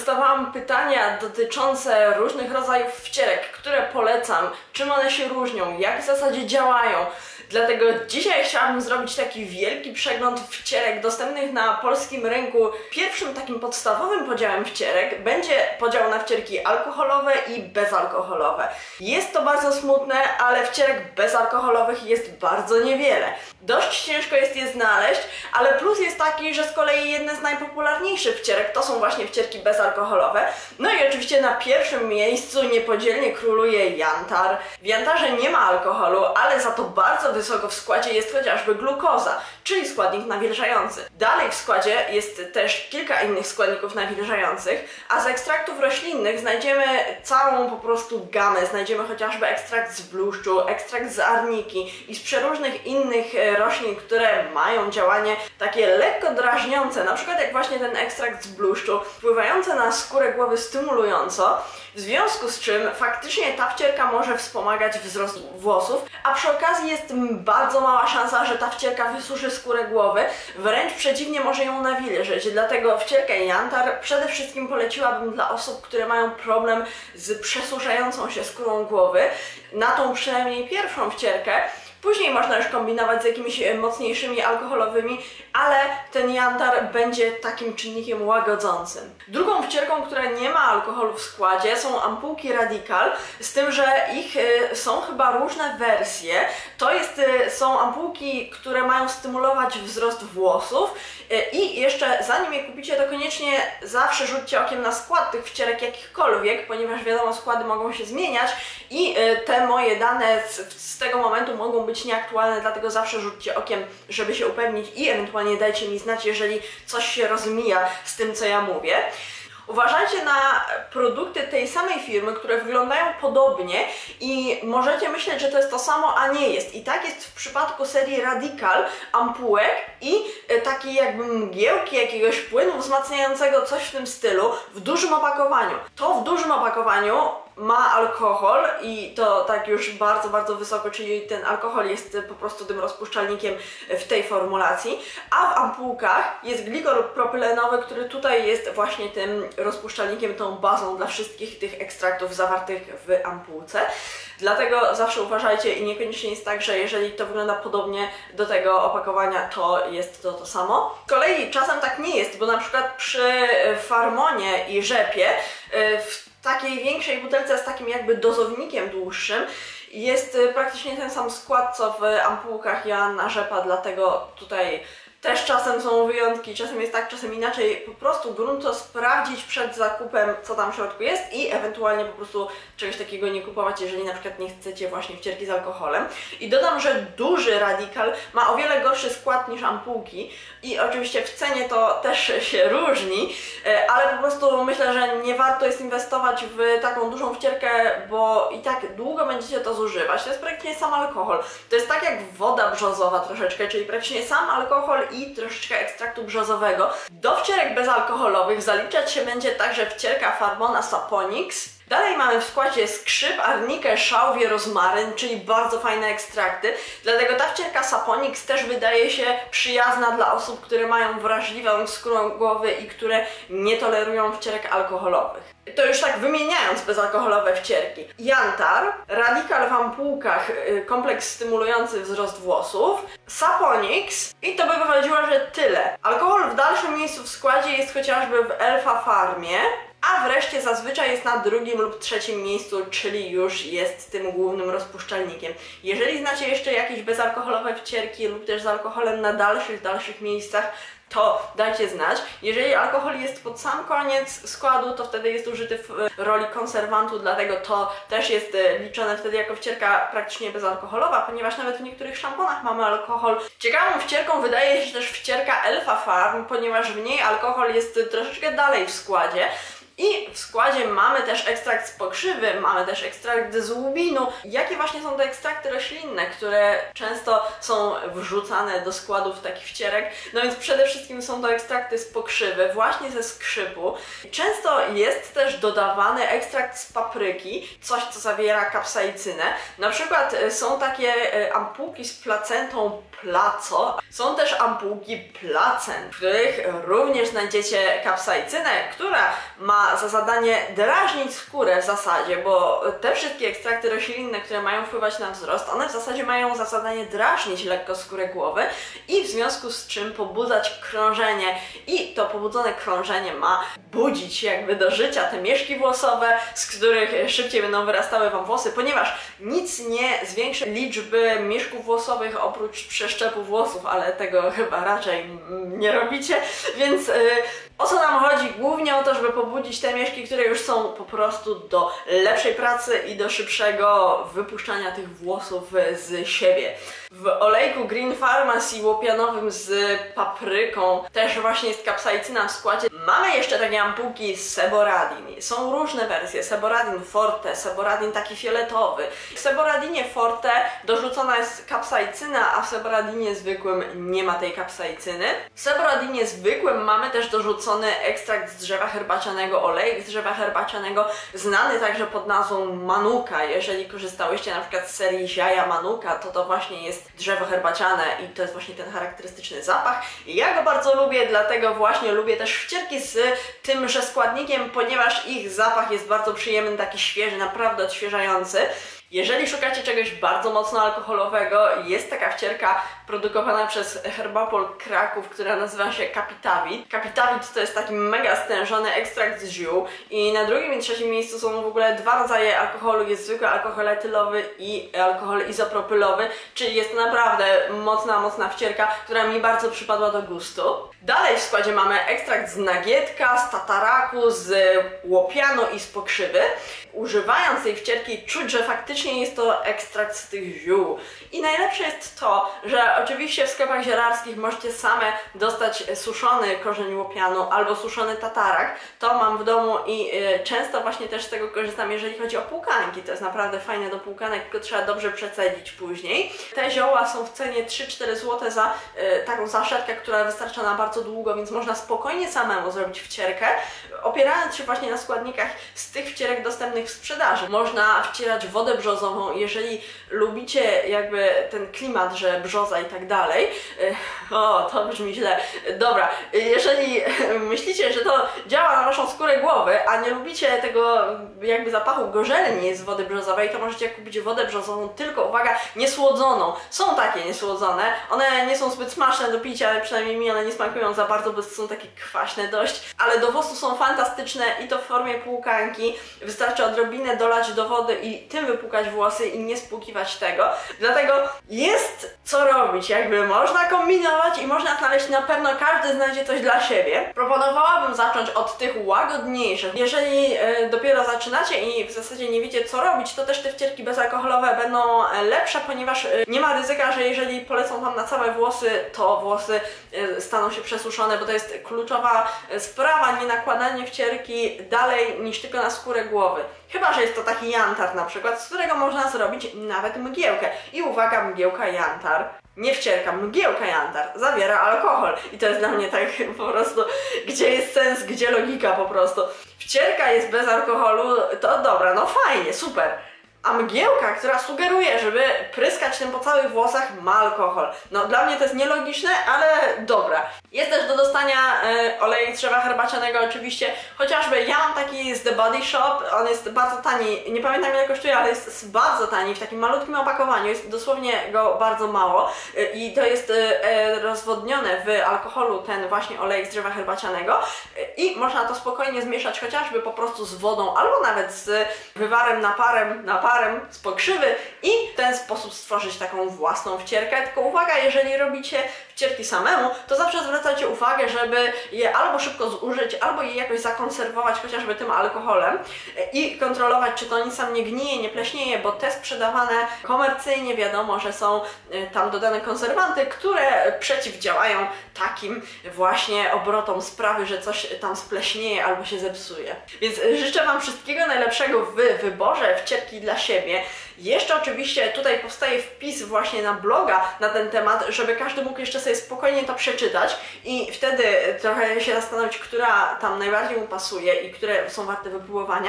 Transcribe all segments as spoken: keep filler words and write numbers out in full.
dostawałam pytania dotyczące różnych rodzajów wcierek, które polecam, czym one się różnią, jak w zasadzie działają. Dlatego dzisiaj chciałabym zrobić taki wielki przegląd wcierek dostępnych na polskim rynku. Pierwszym takim podstawowym podziałem wcierek będzie podział na wcierki alkoholowe i bezalkoholowe. Jest to bardzo smutne, ale wcierek bezalkoholowych jest bardzo niewiele. Dość ciężko jest je znaleźć, ale plus jest taki, że z kolei jedne z najpopularniejszych wcierek to są właśnie wcierki bezalkoholowe. No i oczywiście na pierwszym miejscu niepodzielnie króluje jantar. W jantarze nie ma alkoholu, ale za to bardzo wysoko w składzie jest chociażby glukoza, czyli składnik nawilżający. Dalej w składzie jest też kilka innych składników nawilżających, a z ekstraktów roślinnych znajdziemy całą po prostu gamę. Znajdziemy chociażby ekstrakt z bluszczu, ekstrakt z arniki i z przeróżnych innych roślin, które mają działanie takie lekko drażniące, na przykład jak właśnie ten ekstrakt z bluszczu, wpływające na skórę głowy stymulująco, w związku z czym faktycznie ta wcierka może wspomagać wzrost włosów, a przy okazji jest bardzo mała szansa, że ta wcierka wysuszy skórę głowy, wręcz przeciwnie, może ją nawilżyć. Dlatego wcierkę jantar przede wszystkim poleciłabym dla osób, które mają problem z przesuszającą się skórą głowy, na tą przynajmniej pierwszą wcierkę. Później można już kombinować z jakimiś mocniejszymi alkoholowymi, ale ten jantar będzie takim czynnikiem łagodzącym. Drugą wcierką, która nie ma alkoholu w składzie, są ampułki Radical, z tym, że ich y, są chyba różne wersje. To jest, y, są ampułki, które mają stymulować wzrost włosów y, i jeszcze zanim je kupicie, to koniecznie zawsze rzućcie okiem na skład tych wcierek jakichkolwiek, ponieważ wiadomo, składy mogą się zmieniać i y, te moje dane z, z tego momentu mogą być nieaktualne, dlatego zawsze rzućcie okiem, żeby się upewnić i ewentualnie dajcie mi znać, jeżeli coś się rozmija z tym, co ja mówię. Uważajcie na produkty tej samej firmy, które wyglądają podobnie i możecie myśleć, że to jest to samo, a nie jest. I tak jest w przypadku serii Radical ampułek i takiej jakby mgiełki jakiegoś płynu wzmacniającego, coś w tym stylu, w dużym opakowaniu. To w dużym opakowaniu ma alkohol i to tak już bardzo, bardzo wysoko, czyli ten alkohol jest po prostu tym rozpuszczalnikiem w tej formulacji, a w ampułkach jest glikol propylenowy, który tutaj jest właśnie tym rozpuszczalnikiem, tą bazą dla wszystkich tych ekstraktów zawartych w ampułce. Dlatego zawsze uważajcie i niekoniecznie jest tak, że jeżeli to wygląda podobnie do tego opakowania, to jest to to samo. Z kolei czasem tak nie jest, bo na przykład przy Farmonie i rzepie w takiej większej butelce z takim jakby dozownikiem dłuższym jest praktycznie ten sam skład, co w ampułkach Joanna Rzepa, dlatego tutaj też czasem są wyjątki, czasem jest tak, czasem inaczej. Po prostu grunt to sprawdzić przed zakupem, co tam w środku jest i ewentualnie po prostu czegoś takiego nie kupować, jeżeli na przykład nie chcecie właśnie wcierki z alkoholem. I dodam, że duży Radical ma o wiele gorszy skład niż ampułki i oczywiście w cenie to też się różni, ale po prostu myślę, że nie warto jest inwestować w taką dużą wcierkę, bo i tak długo będziecie to zużywać. To jest praktycznie sam alkohol. To jest tak jak woda brzozowa troszeczkę, czyli praktycznie sam alkohol i troszeczkę ekstraktu brzozowego. Do wcierek bezalkoholowych zaliczać się będzie także wcierka Farmona Saponix. Dalej mamy w składzie skrzyp, arnikę, szałwię, rozmaryn, czyli bardzo fajne ekstrakty. Dlatego ta wcierka Saponix też wydaje się przyjazna dla osób, które mają wrażliwą skórę głowy i które nie tolerują wcierek alkoholowych. To już tak wymieniając bezalkoholowe wcierki. Jantar, Radical w ampułkach, kompleks stymulujący wzrost włosów, Saponix i to by wychodziło, że tyle. Alkohol w dalszym miejscu w składzie jest chociażby w Elfa Farmie, a wreszcie zazwyczaj jest na drugim lub trzecim miejscu, czyli już jest tym głównym rozpuszczalnikiem. Jeżeli znacie jeszcze jakieś bezalkoholowe wcierki lub też z alkoholem na dalszych, dalszych miejscach, to dajcie znać. Jeżeli alkohol jest pod sam koniec składu, to wtedy jest użyty w roli konserwantu, dlatego to też jest liczone wtedy jako wcierka praktycznie bezalkoholowa, ponieważ nawet w niektórych szamponach mamy alkohol. Ciekawą wcierką wydaje się też wcierka Elfa Farm, ponieważ w niej alkohol jest troszeczkę dalej w składzie. I w składzie mamy też ekstrakt z pokrzywy, mamy też ekstrakt z łubinu. Jakie właśnie są te ekstrakty roślinne, które często są wrzucane do składów takich wcierek? No więc przede wszystkim są to ekstrakty z pokrzywy, właśnie ze skrzypu. Często jest też dodawany ekstrakt z papryki, coś co zawiera kapsaicynę. Na przykład są takie ampułki z placentą Placo. Są też ampułki placent, w których również znajdziecie kapsaicynę, która ma ma za zadanie drażnić skórę w zasadzie, bo te wszystkie ekstrakty roślinne, które mają wpływać na wzrost, one w zasadzie mają za zadanie drażnić lekko skórę głowy i w związku z czym pobudzać krążenie i to pobudzone krążenie ma budzić jakby do życia te mieszki włosowe, z których szybciej będą wyrastały Wam włosy, ponieważ nic nie zwiększy liczby mieszków włosowych oprócz przeszczepu włosów, ale tego chyba raczej nie robicie, więc yy, o co nam chodzi? Głównie o to, żeby pobudzić te mieszki, które już są po prostu do lepszej pracy i do szybszego wypuszczania tych włosów z siebie. W olejku Green Pharmacy łopianowym z papryką też właśnie jest kapsaicyna w składzie. Mamy jeszcze takie ampułki z Seboradin. Są różne wersje. Seboradin Forte, Seboradin taki fioletowy. W Seboradinie Forte dorzucona jest kapsaicyna, a w Seboradinie zwykłym nie ma tej kapsaicyny. W Seboradinie zwykłym mamy też dorzucony ekstrakt z drzewa herbacianego, olejek z drzewa herbacianego, znany także pod nazwą Manuka. Jeżeli korzystałyście na przykład z serii Ziaja Manuka, to to właśnie jest drzewo herbaciane i to jest właśnie ten charakterystyczny zapach. I ja go bardzo lubię, dlatego właśnie lubię też wcierki z tymże składnikiem, ponieważ ich zapach jest bardzo przyjemny, taki świeży, naprawdę odświeżający. Jeżeli szukacie czegoś bardzo mocno alkoholowego, jest taka wcierka produkowana przez Herbapol Kraków, która nazywa się Capitavit. Capitavit to jest taki mega stężony ekstrakt z ziół i na drugim i trzecim miejscu są w ogóle dwa rodzaje alkoholu. Jest zwykły alkohol etylowy i alkohol izopropylowy, czyli jest to naprawdę mocna, mocna wcierka, która mi bardzo przypadła do gustu. Dalej w składzie mamy ekstrakt z nagietka, z tataraku, z łopianu i z pokrzywy. Używając tej wcierki czuć, że faktycznie jest to ekstrakt z tych ziół. I najlepsze jest to, że oczywiście w sklepach zielarskich możecie same dostać suszony korzeń łopianu albo suszony tatarak. To mam w domu i y, często właśnie też z tego korzystam, jeżeli chodzi o płukanki. To jest naprawdę fajne do płukanek, tylko trzeba dobrze przecedzić później. Te zioła są w cenie trzy cztery złote za y, taką saszetkę, która wystarcza na bardzo długo, więc można spokojnie samemu zrobić wcierkę, opierając się właśnie na składnikach z tych wcierek dostępnych w sprzedaży. Można wcierać wodę brzozową, jeżeli lubicie jakby ten klimat, że brzoza i tak dalej. O, to brzmi źle. Dobra, jeżeli myślicie, że to działa na Waszą skórę głowy, a nie lubicie tego jakby zapachu gorzelni z wody brzozowej, to możecie kupić wodę brzozową, tylko uwaga, niesłodzoną. Są takie niesłodzone, one nie są zbyt smaczne do picia, ale przynajmniej mi one nie smakują za bardzo, bo są takie kwaśne dość, ale do włosów są fantastyczne i to w formie płukanki. Wystarczy odrobinę dolać do wody i tym wypłukać włosy i nie spłukiwać tego. Dlatego jest co robić, jakby można kombinować i można znaleźć, na pewno każdy znajdzie coś dla siebie. Proponowałabym zacząć od tych łagodniejszych. Jeżeli y, dopiero zaczynacie i w zasadzie nie wiecie co robić, to też te wcierki bezalkoholowe będą lepsze, ponieważ y, nie ma ryzyka, że jeżeli polecą Wam na całe włosy, to włosy y, staną się przesuszone, bo to jest kluczowa sprawa, nie nakładanie wcierki dalej niż tylko na skórę głowy. Chyba że jest to taki jantar na przykład, z którego można zrobić nawet mgiełkę. I uwaga, mgiełka jantar, nie wcierka, mgiełka jantar zawiera alkohol. I to jest dla mnie tak po prostu, gdzie jest sens, gdzie logika po prostu. Wcierka jest bez alkoholu, to dobra, no fajnie, super. A mgiełka, która sugeruje, żeby pryskać tym po całych włosach, ma alkohol. No dla mnie to jest nielogiczne, ale dobra. Jest też do dostania y, olej drzewa herbacianego oczywiście, chociażby ja mam taki z The Body Shop, on jest bardzo tani, nie pamiętam ile kosztuje, ale jest bardzo tani, w takim malutkim opakowaniu, jest dosłownie go bardzo mało y, i to jest y, y, rozwodnione w alkoholu ten właśnie olej z drzewa herbacianego y, i można to spokojnie zmieszać chociażby po prostu z wodą albo nawet z wywarem naparem, naparem z pokrzywy i w ten sposób stworzyć taką własną wcierkę. Tylko uwaga, jeżeli robicie wcierki samemu, to zawsze zwracajcie uwagę, żeby je albo szybko zużyć, albo je jakoś zakonserwować chociażby tym alkoholem i kontrolować, czy to nic tam nie gnije, nie pleśnieje, bo te sprzedawane komercyjnie wiadomo, że są tam dodane konserwanty, które przeciwdziałają takim właśnie obrotom sprawy, że coś tam spleśnieje albo się zepsuje. Więc życzę Wam wszystkiego najlepszego w wyborze wcierki dla siebie. Jeszcze oczywiście tutaj powstaje wpis właśnie na bloga na ten temat, żeby każdy mógł jeszcze sobie spokojnie to przeczytać i wtedy trochę się zastanowić, która tam najbardziej mu pasuje i które są warte wypróbowania.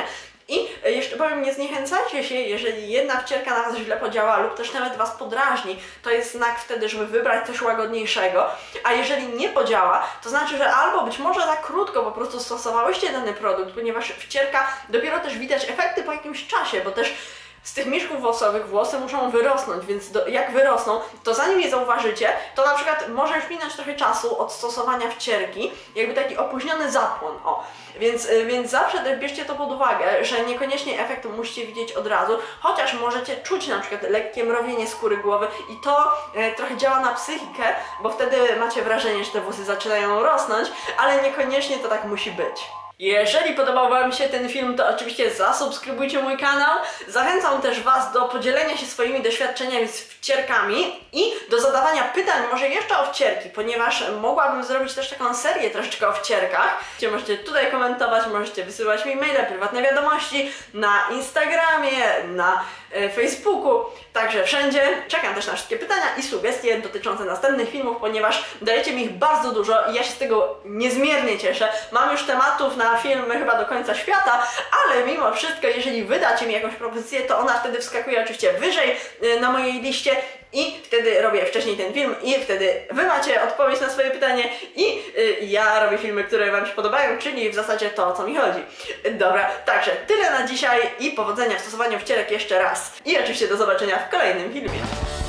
I jeszcze powiem, nie zniechęcajcie się, jeżeli jedna wcierka na Was źle podziała lub też nawet Was podrażni, to jest znak wtedy, żeby wybrać coś łagodniejszego, a jeżeli nie podziała, to znaczy, że albo być może za krótko po prostu stosowałyście dany produkt, ponieważ wcierka dopiero też widać efekty po jakimś czasie, bo też z tych mieszków włosowych włosy muszą wyrosnąć, więc do, jak wyrosną, to zanim je zauważycie, to na przykład może już minąć trochę czasu od stosowania wcierki, jakby taki opóźniony zapłon, o. Więc, więc zawsze też bierzcie to pod uwagę, że niekoniecznie efekt musicie widzieć od razu, chociaż możecie czuć na przykład lekkie mrowienie skóry głowy i to e, trochę działa na psychikę, bo wtedy macie wrażenie, że te włosy zaczynają rosnąć, ale niekoniecznie to tak musi być. Jeżeli podobał Wam się ten film, to oczywiście zasubskrybujcie mój kanał. Zachęcam też Was do podzielenia się swoimi doświadczeniami z wcierkami i do zadawania pytań może jeszcze o wcierki, ponieważ mogłabym zrobić też taką serię troszeczkę o wcierkach. Możecie tutaj komentować, możecie wysyłać mi maile, prywatne wiadomości na Instagramie, na e, Facebooku, także wszędzie. Czekam też na wszystkie pytania i sugestie dotyczące następnych filmów, ponieważ dajecie mi ich bardzo dużo i ja się z tego niezmiernie cieszę. Mam już tematów na filmy chyba do końca świata, ale mimo wszystko, jeżeli wydacie mi jakąś propozycję, to ona wtedy wskakuje oczywiście wyżej y, na mojej liście i wtedy robię wcześniej ten film i wtedy Wy macie odpowiedź na swoje pytanie i y, ja robię filmy, które Wam się podobają, czyli w zasadzie to, o co mi chodzi. Dobra, także tyle na dzisiaj i powodzenia w stosowaniu wcierek jeszcze raz. I oczywiście do zobaczenia w kolejnym filmie.